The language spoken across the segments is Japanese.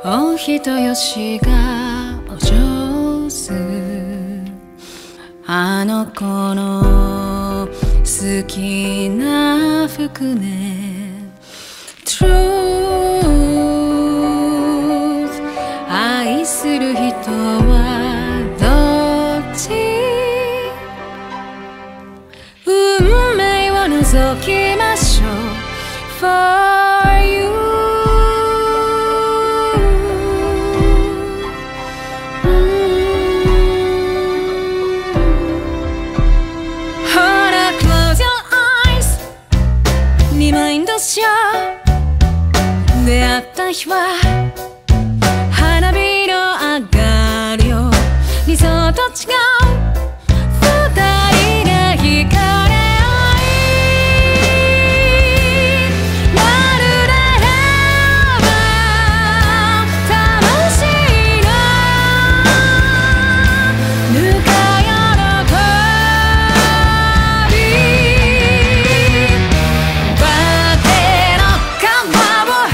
お人よしがお上手、あの子の好きな服ね。 Truth 愛する人はどっち、運命を覗きましょう For you。出会った日は花火の上がるよ、理想と違う二人が惹かれ合い、まるで魂のぬか喜び、バテの川を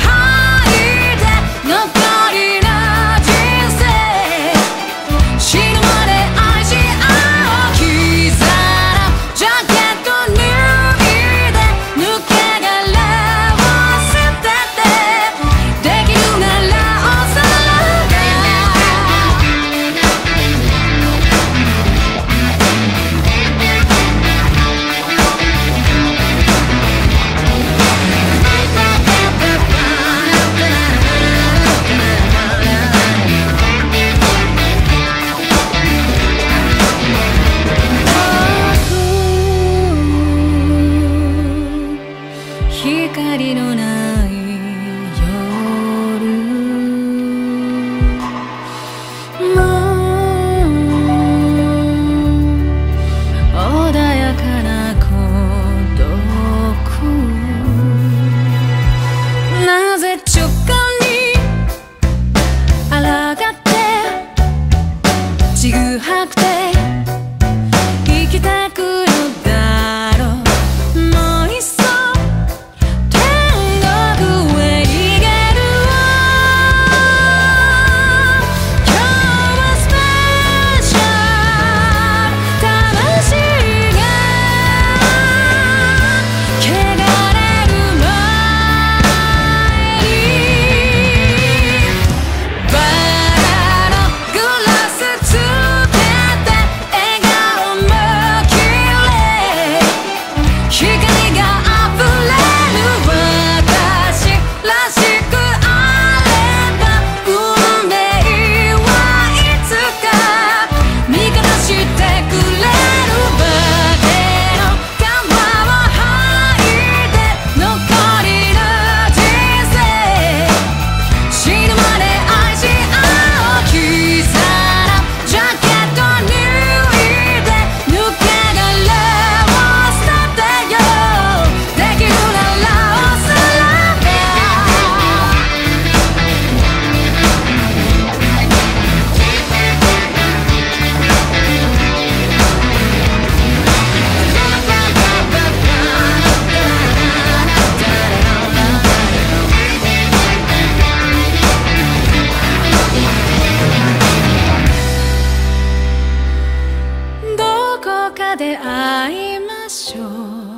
光のない夜、もう穏やかな孤独、なぜ直感に抗ってちぐはぐで生きてくのだろう。で会いましょう。